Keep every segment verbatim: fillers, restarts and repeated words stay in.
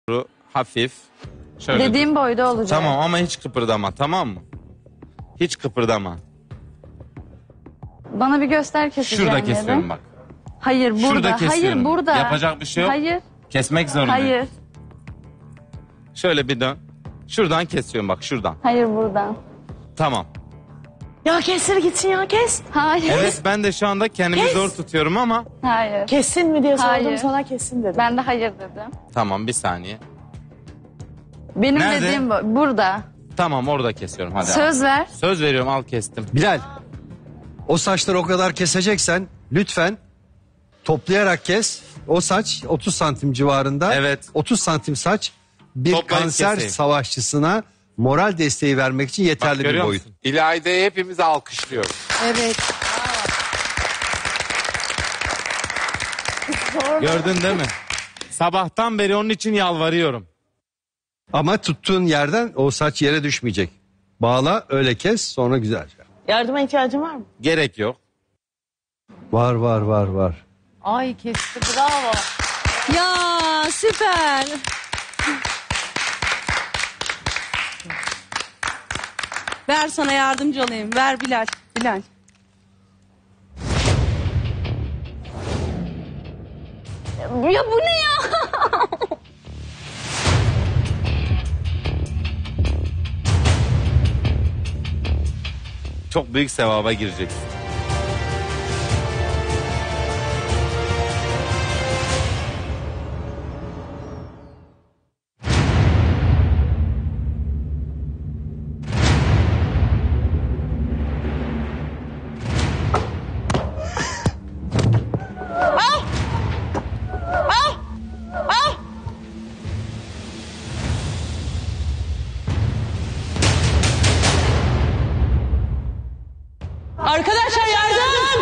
hafif. Şöyle Dediğim boyda olacak. Tamam ama hiç kıpırdama, tamam mı? Hiç kıpırdama. Bana bir göster keseceğim Şurada yeri. kesiyorum bak. Hayır burada. Şurada kesiyorum. Hayır burada. Yapacak bir şey yok. Hayır. Kesmek zorundayım. Hayır. Şöyle bir dön. Şuradan kesiyorum bak, şuradan. Hayır buradan. Tamam. Ya kestir gitsin ya kes. Hayır. Evet, ben de şu anda kendimi Kes. zor tutuyorum ama... Hayır. Kessin mi diye sordum Hayır. sana kessin dedim. Ben de hayır dedim. Tamam, bir saniye. Benim Nerede? dediğim bu. Burada. Tamam, orada kesiyorum, hadi. Söz al. ver. Söz veriyorum, al kestim. Bilal, o saçları o kadar keseceksen lütfen toplayarak kes. O saç otuz santim civarında. Evet. otuz santim saç bir Toplayıp kanser keseyim. savaşçısına moral desteği vermek için Bak, yeterli bir görüyor boyut. musun? İlayda'yı hepimiz alkışlıyoruz. Evet. Gördün değil mi? Sabahtan beri onun için yalvarıyorum. Ama tuttuğun yerden o saç yere düşmeyecek. Bağla, öyle kes, sonra güzelce. Yardıma ihtiyacın var mı? Gerek yok. Var var var var. Ay kesti bravo. Ya süper. Ver sana yardımcı olayım. Ver Bilal. Bilal. Ya bu ne ya? Çok büyük sevaba gireceksin. Arkadaşlar yardım.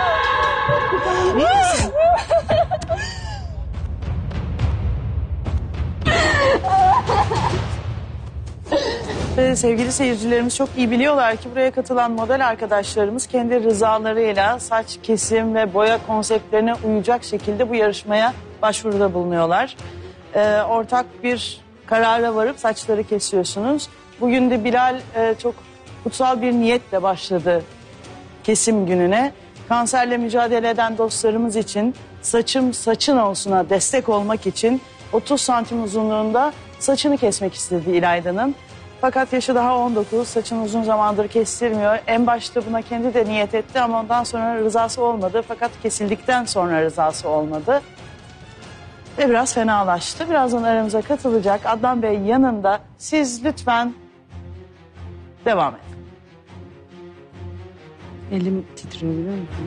Ee, sevgili seyircilerimiz çok iyi biliyorlar ki buraya katılan model arkadaşlarımız kendi rızalarıyla saç kesim ve boya konseptlerine uyacak şekilde bu yarışmaya başvuruda bulunuyorlar. Ee, ortak bir karara varıp saçları kesiyorsunuz. Bugün de Bilal e, çok kutsal bir niyetle başladı kesim gününe. Kanserle mücadele eden dostlarımız için saçım saçın olsuna destek olmak için otuz santim uzunluğunda saçını kesmek istedi İlayda'nın. Fakat yaşı daha on dokuz, saçını uzun zamandır kestirmiyor. En başta buna kendi de niyet etti ama ondan sonra rızası olmadı. Fakat kesildikten sonra rızası olmadı. Ve biraz fenalaştı. Birazdan aramıza katılacak. Adnan Bey yanında. Siz lütfen devam edin. Elim titriyor biliyor musun?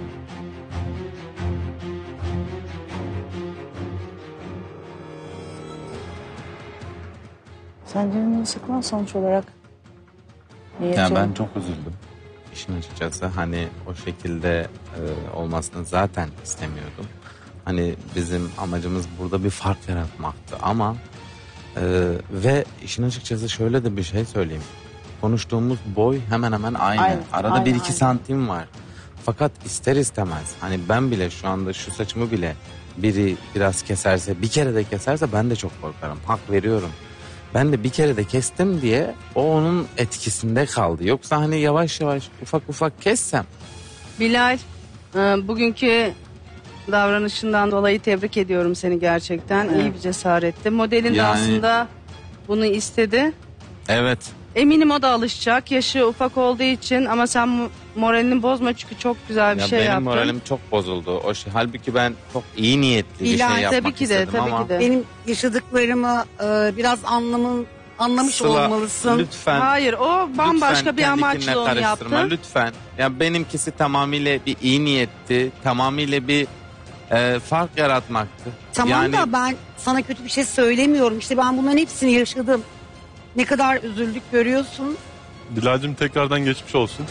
Sen canını sıkma sonuç olarak. Niyet Ya ben yok. çok üzüldüm. İşin açıkçası hani o şekilde e, olmasını zaten istemiyordum. Hani bizim amacımız burada bir fark yaratmaktı ama e, ve işin açıkçası şöyle de bir şey söyleyeyim. Konuştuğumuz boy hemen hemen aynı. Aynı, Arada aynı, bir iki aynı. santim var. Fakat ister istemez hani ben bile şu anda şu saçımı bile biri biraz keserse, bir kere de keserse ben de çok korkarım. Hak veriyorum. Ben de bir kere de kestim diye o onun etkisinde kaldı. Yoksa hani yavaş yavaş ufak ufak kessem. Bilal, e, bugünkü davranışından dolayı tebrik ediyorum seni gerçekten. Evet. İyi bir cesaretti. Modelin de Yani- aslında bunu istedi. Evet. Eminim o da alışacak. Yaşı ufak olduğu için ama sen mo- moralini bozma çünkü çok güzel bir Ya şey benim yaptın. moralim çok bozuldu. O şey, halbuki ben çok iyi niyetli bir Bilal, şey yapmak tabii ki de, istedim tabii ama. ki de. Benim yaşadıklarımı e, biraz anlamın anlamış Sıla, olmalısın. lütfen. Hayır, o bambaşka lütfen bir kendikinle amaçla onu karıştırma, yaptı. Lütfen. Ya benimkisi tamamıyla bir iyi niyetti. Tamamıyla bir e, fark yaratmaktı. Tamam yani, da ben sana kötü bir şey söylemiyorum. İşte ben bunların hepsini yaşadım. Ne kadar üzüldük görüyorsun. Dilal'cim tekrardan geçmiş olsun.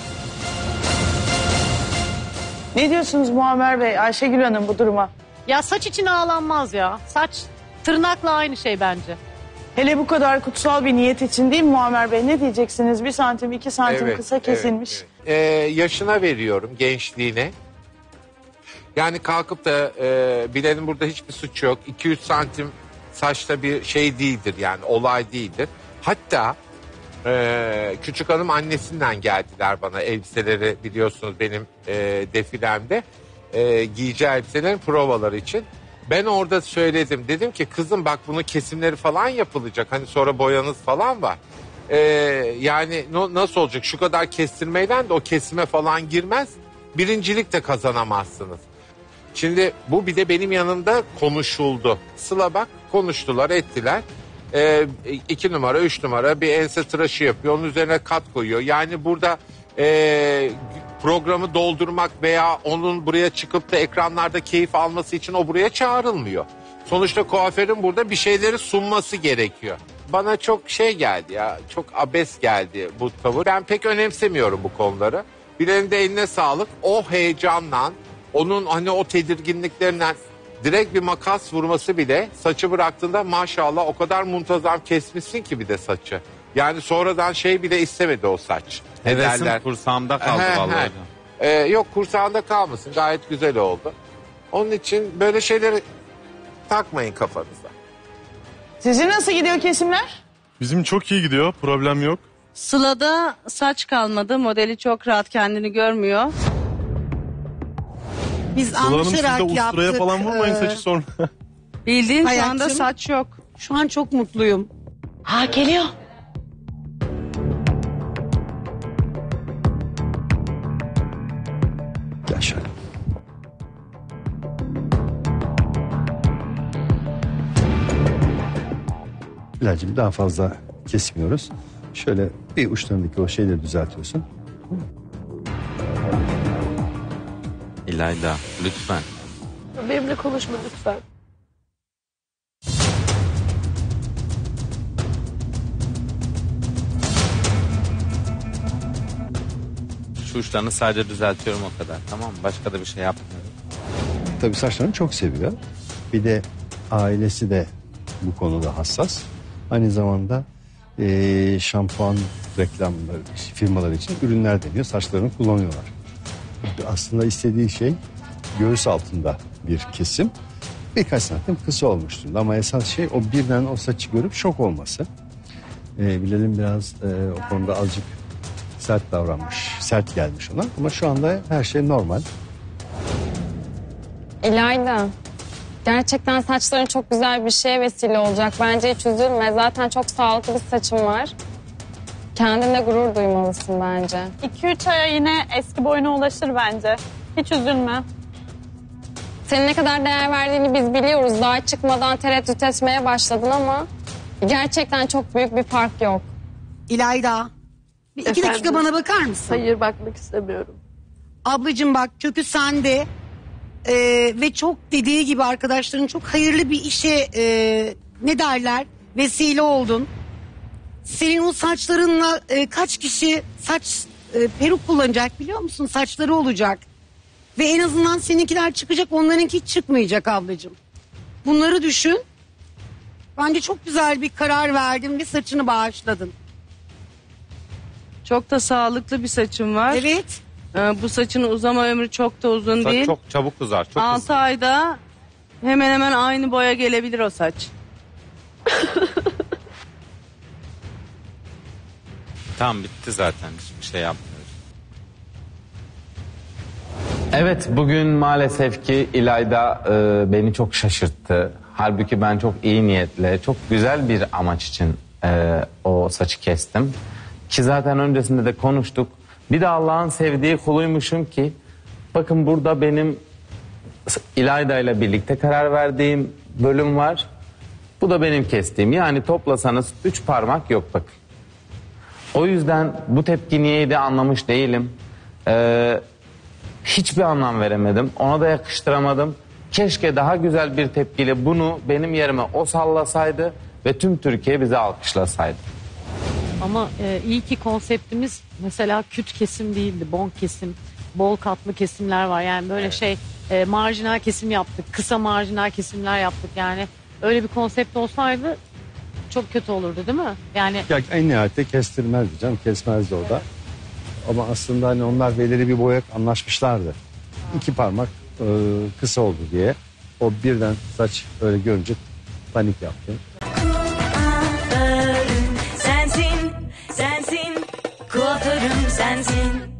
Ne diyorsunuz Muammer Bey, Ayşegül Hanım bu duruma? Ya saç için ağlanmaz ya. Saç tırnakla aynı şey bence. Hele bu kadar kutsal bir niyet için değil mi Muammer Bey? Ne diyeceksiniz? Bir santim, iki santim kısa kesilmiş. evet, evet. Ee, yaşına veriyorum, gençliğine. Yani kalkıp da e, Bilal'in burada hiçbir suçu yok. iki üç santim Saçta bir şey değildir yani olay değildir. Hatta e, küçük hanım annesinden geldiler bana elbiseleri biliyorsunuz benim e, defilemde e, giyeceği elbiselerin provaları için. Ben orada söyledim dedim ki kızım bak bunun kesimleri falan yapılacak hani sonra boyanız falan var. E, yani no, nasıl olacak şu kadar kestirmeyle de o kesime falan girmez birincilik de kazanamazsınız. Şimdi bu bir de benim yanımda konuşuldu. Sıla bak konuştular ettiler. Ee, iki numara üç numara bir ense tıraşı yapıyor. Onun üzerine kat koyuyor. Yani burada e, programı doldurmak veya onun buraya çıkıp da ekranlarda keyif alması için o buraya çağrılmıyor. Sonuçta kuaförün burada bir şeyleri sunması gerekiyor. Bana çok şey geldi ya çok abes geldi bu tavır. Ben pek önemsemiyorum bu konuları. Bilal'in de eline sağlık. O heyecanla onun hani o tedirginliklerinden direkt bir makas vurması bile saçı bıraktığında maşallah o kadar muntazam kesmişsin ki bir de saçı. Yani sonradan şey bile istemedi o saç. Ne Hevesim derler? kursağımda kaldı He, vallahi he. hocam. Ee, yok kursağında kalmasın gayet güzel oldu. Onun için böyle şeyleri takmayın kafanıza. Sizin nasıl gidiyor kesimler? Bizim çok iyi gidiyor. Problem yok. Sıla'da saç kalmadı. Modeli çok rahat kendini görmüyor. Biz Sıla Hanım siz de anlaşarak usturaya yaptık. falan vurmayın Ee, saçı sonra. Bildiğin şu Hayatım. anda saç yok. Şu an çok mutluyum. Ha geliyor. Gel şöyle. Bilal'cim daha fazla kesmiyoruz. Şöyle bir uçlarındaki o şeyleri düzeltiyorsun. İlayda lütfen. Benimle konuşma lütfen. Şu uçlarını sadece düzeltiyorum o kadar tamam mı? Başka da bir şey yapmıyorum. Tabii saçlarını çok seviyor. Bir de ailesi de bu konuda hassas. Aynı zamanda eee, şampuan reklamları, firmaları için ürünler deniyor. Saçlarını kullanıyorlar. Aslında istediği şey göğüs altında bir kesim. Birkaç santim kısa olmuştu. Ama esas şey o birden o saçı görüp şok olması. Ee, Bilal'in biraz e, o konuda azıcık sert davranmış. Sert gelmiş ona. Ama şu anda her şey normal. İlayda, gerçekten saçların çok güzel bir şeye vesile olacak. Bence hiç üzülme. Zaten çok sağlıklı bir saçın var. Kendinle gurur duymalısın bence. iki üç aya yine eski boyuna ulaşır bence. Hiç üzülme. Senin ne kadar değer verdiğini biz biliyoruz. Daha çıkmadan tereddüt etmeye başladın ama gerçekten çok büyük bir fark yok. İlayda. Bir iki Efendim? dakika bana bakar mısın? Hayır, bakmak istemiyorum. Ablacığım bak kökü sende. Ee, ve çok dediği gibi arkadaşların çok hayırlı bir işe e, ne derler vesile oldun. Senin o saçlarınla e, kaç kişi saç e, peruk kullanacak biliyor musun? Saçları olacak. Ve en azından seninkiler çıkacak, onlarınki hiç çıkmayacak ablacığım. Bunları düşün. Bence çok güzel bir karar verdin ve saçını bağışladın. Çok da sağlıklı bir saçım var. Evet. Ee, bu saçın uzama ömrü çok da uzun Saç değil. çok çabuk uzar. Çok hızlı. altı ayda hemen hemen aynı boya gelebilir o saç. Tamam bitti zaten hiçbir şey yapmıyoruz. Evet bugün maalesef ki İlayda e, beni çok şaşırttı. Halbuki ben çok iyi niyetle, çok güzel bir amaç için e, o saçı kestim. Ki zaten öncesinde de konuştuk. Bir de Allah'ın sevdiği kuluymuşum ki bakın burada benim İlayda ile birlikte karar verdiğim bölüm var. Bu da benim kestiğim. Yani toplasanız üç parmak yok bakın. O yüzden bu tepki niyeydi anlamış değilim. Ee, hiçbir anlam veremedim. Ona da yakıştıramadım. Keşke daha güzel bir tepkiyle bunu benim yerime o sallasaydı ve tüm Türkiye bizi alkışlasaydı. Ama e, iyi ki konseptimiz mesela küt kesim değildi, bon kesim, bol katlı kesimler var. Yani böyle şey e, marjinal kesim yaptık, kısa marjinal kesimler yaptık. Yani öyle bir konsept olsaydı çok kötü olurdu değil mi? Yani Ya en nihayette kestirmezdi canım, kesmezdi o da. Ama aslında hani onlar belirli bir boya anlaşmışlardı. İki parmak e, kısa oldu diye. O birden saç öyle görünce panik yaptım. Sensin, sensin, kuaförüm sensin.